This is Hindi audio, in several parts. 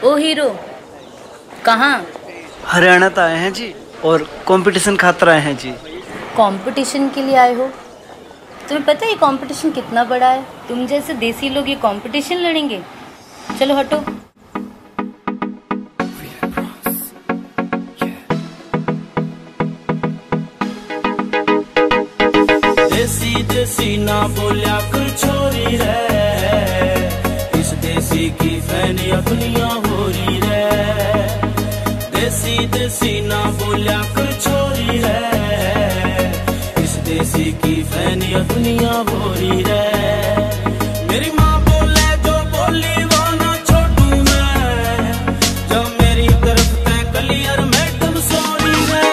ओ हीरो, कहाँ? हरियाणा तो आए हैं जी और कंपटीशन खातर आए हैं जी। कंपटीशन के लिए आए हो? तुम्हें पता है ये कंपटीशन कितना बड़ा है? तुम जैसे देसी लोग ये कंपटीशन लड़ेंगे? चलो हटो। देसी देसी ना बोलिया कर छोरी रे, इस देसी की फैनिया दुनिया हो रही रे। देसी देसी ना बोलिया कर छोरी रे, इस देसी की फैनिया दुनिया हो रही रे। मेरी माँ बोले जो बोली वो ना छोड़ू मैं, जो मेरी तरफ तय क्लियर मैडम सॉरी रे।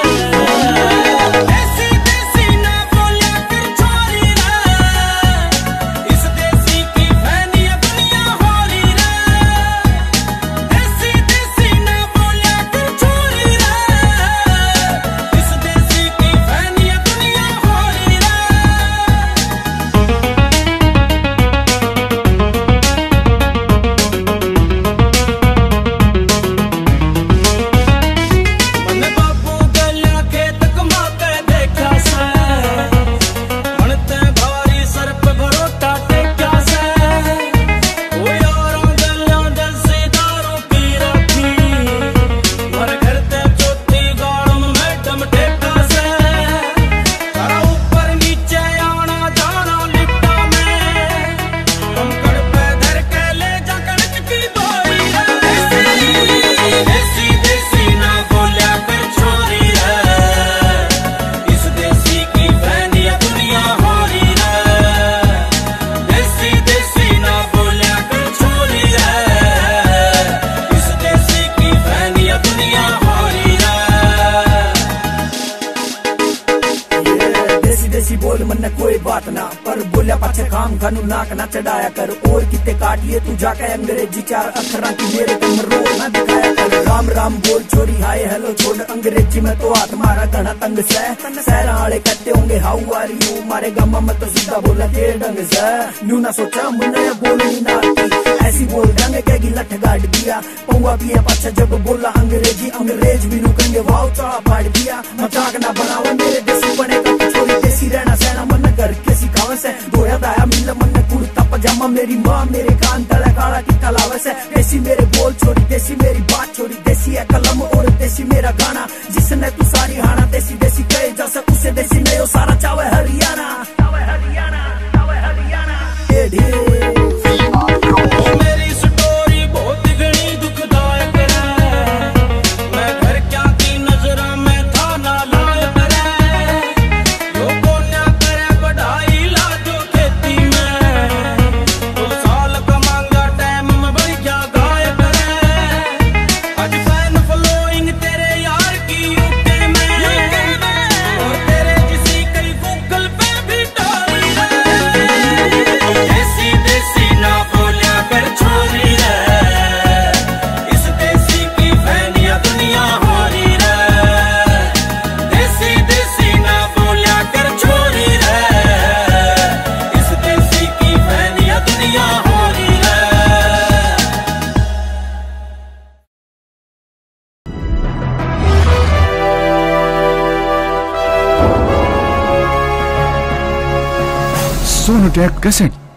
देसी बोल मन कोई बात ना, पर बोलिया पाछे खाम खानू नाक ना चढ़ाया कर। और कितने काटिए तू जाके अंग्रेजी चार अक्षरा की मेरे कमर रो ना दिखाया कर। राम राम बोल छोरी हाय हेलो छोड़ अंग्रेजी में तो हाथ मारा घना तंग से। शहर वाले कहते होंगे हाउ आर यू, मारे गामा में तो सीधा बोला के ढंग से। न्यू ना सोचा मुन्ने बोली ना ऐसी बोल देंगे कहेगी लठ गाड़ दिया। पौवा पिया पाछा जब बोला अंग्रेजी, अंग्रेज भी नु कहेंगे वाव चढ़ा फाड़ दिया। मजाक ना बनाओ मेरे देसी बने का छोरी, देसी रहना सहना मन घर के सिखावे से। धोया दाया मिल मन कुर्ता पजामा, मेरी माँ मेरे कान तला काला टीका लावे से। देसी मेरे बोल छोरी, देसी मेरी बात छोरी, देसी है कलम और देसी मेरा गाना। जिसने तू सारी हाना देसी देसी कहे जैसे उसे देसी नहीं हो सारा चावे हरियाणा, चावे हरियाणा, चावे हरियाणा। Sonu tap cassette